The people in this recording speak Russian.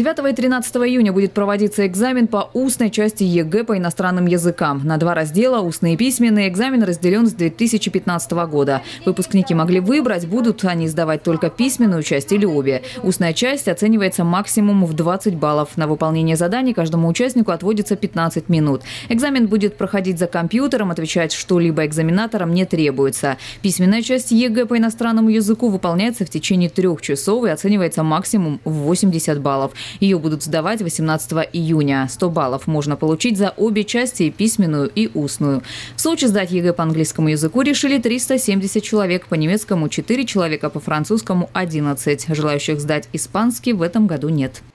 9 и 13 июня будет проводиться экзамен по устной части ЕГЭ по иностранным языкам. На два раздела – устный и письменный. Экзамен разделен с 2015 года. Выпускники могли выбрать, будут они сдавать только письменную часть или обе. Устная часть оценивается максимум в 20 баллов. На выполнение заданий каждому участнику отводится 15 минут. Экзамен будет проходить за компьютером, отвечать что-либо экзаменаторам не требуется. Письменная часть ЕГЭ по иностранному языку выполняется в течение 3 часов и оценивается максимум в 80 баллов. Ее будут сдавать 18 июня. 100 баллов можно получить за обе части, письменную и устную. В Сочи сдать ЕГЭ по английскому языку решили 370 человек, по немецкому – 4 человека, по французскому – 11. Желающих сдать испанский в этом году нет.